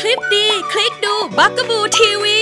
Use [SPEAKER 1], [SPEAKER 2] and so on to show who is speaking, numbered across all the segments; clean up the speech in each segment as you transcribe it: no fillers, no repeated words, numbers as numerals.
[SPEAKER 1] ลิปดีคลิกดูบักกะบูทีวี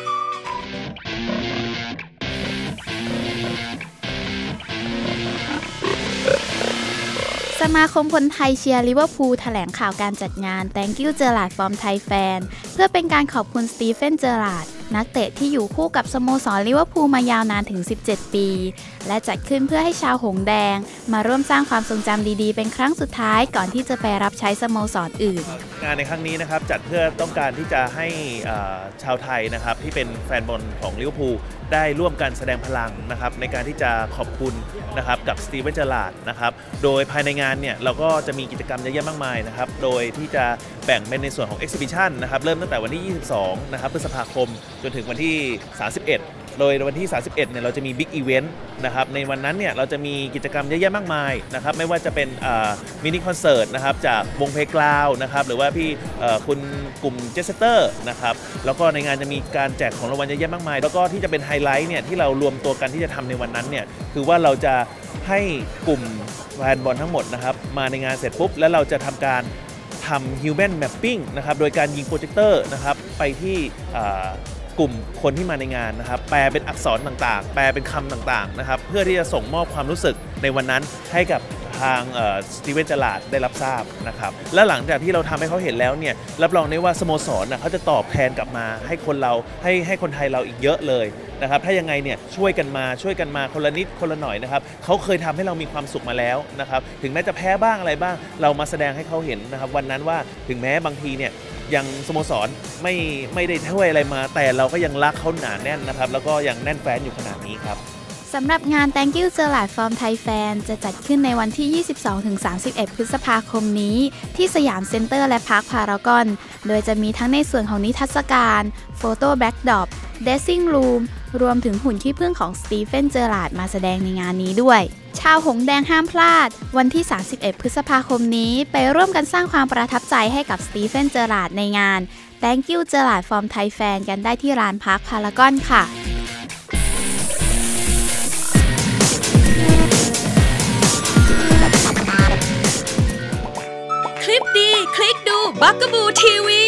[SPEAKER 2] สมาคมคนไทยเชียร์ลิเวอร์พูลแถลงข่าวการจัดงาน Thank you เจอราร์ด from Thai Fan เพื่อเป็นการขอบคุณสตีเฟน เจอราร์ดนักเตะที่อยู่คู่กับสโมสรลิเวอร์พูลมายาวนานถึง17 ปีและจัดขึ้นเพื่อให้ชาวหงส์แดงมาร่วมสร้างความทรงจำดีๆเป็นครั้งสุดท้ายก่อนที่จะไปรับใช้สโมสรอื่น
[SPEAKER 3] งานในครั้งนี้นะครับจัดเพื่อต้องการที่จะให้ชาวไทยนะครับที่เป็นแฟนบอลของลิเวอร์พูลได้ร่วมกันแสดงพลังนะครับในการที่จะขอบคุณนะครับกับสตีเฟน เจอราร์ดนะครับโดยภายในงานเนี่ยเราก็จะมีกิจกรรมเยอะแยะมากมายนะครับโดยที่จะแบ่งเป็นในส่วนของ Exhibition นะครับเริ่มตั้งแต่วันที่22นะครับพฤษภาคมจนถึงวันที่31โดยวันที่31เนี่ยเราจะมีบิ๊กอีเวนต์นะครับในวันนั้นเนี่ยเราจะมีกิจกรรมเยอะแยะมากมายนะครับไม่ว่าจะเป็นมินิคอนเสิร์ตนะครับจากวงเพลงกราวนะครับหรือว่าพี่คุณกลุ่มเจสเตอร์นะครับแล้วก็ในงานจะมีการแจกของรางวัลเยอะแยะมากมายแล้วก็ที่จะเป็นไฮไลท์เนี่ยที่เรารวมตัวกันที่จะทำในวันนั้นเนี่ยคือว่าเราจะให้กลุ่มแฟนบอลทั้งหมดนะครับมาในงานเสร็จปุ๊บแล้วเราจะทำการทำ Human Mapping นะครับโดยการยิงโปรเจคเตอร์นะครับไปที่กลุ่มคนที่มาในงานนะครับแปลเป็นอักษรต่างๆแปลเป็นคำต่างๆนะครับเพื่อที่จะส่งมอบความรู้สึกในวันนั้นให้กับทางสตีเวน เจอราร์ดได้รับทราบนะครับและหลังจากที่เราทำให้เขาเห็นแล้วเนี่ยรับรองได้ว่าสโมสรเขาจะตอบแทนกลับมาให้คนเราให้คนไทยเราอีกเยอะเลยนะครับถ้ายังไงเนี่ยช่วยกันมาคนละนิดคนละหน่อยนะครับเขาเคยทำให้เรามีความสุขมาแล้วนะครับถึงแม้จะแพ้บ้างอะไรบ้างเรามาแสดงให้เขาเห็นนะครับวันนั้นว่าถึงแม้บางทีเนี่ยยังสโมสรไม่ได้ช่วยอะไรมาแต่เราก็ยังรักเขาหนาแน่นนะครับแล้วก็ยังแน่นแฟ้นอยู่ขนาดนี้ครับ
[SPEAKER 2] สำหรับงาน Thank you เจอราร์ด from Thai Fan จะจัดขึ้นในวันที่ 22-31 พฤษภาคมนี้ที่สยามเซ็นเตอร์และพาร์คพารากอนโดยจะมีทั้งในส่วนของนิทรรศการโฟโต้แบ็กดรอปเดซซิ่งรูมรวมถึงหุ่นขี้ผึ้งของสตีเฟน เจอราร์ดมาแสดงในงานนี้ด้วยชาวหงส์แดงห้ามพลาดวันที่ 31 พฤษภาคมนี้ไปร่วมกันสร้างความประทับใจให้กับสตีเฟน เจอราร์ดในงาน Thank you เจอราร์ด from Thai Fan กันได้ที่ลานพาร์คพารากอนค่ะ
[SPEAKER 1] คลิปดีคลิกดูบักกะบูทีวี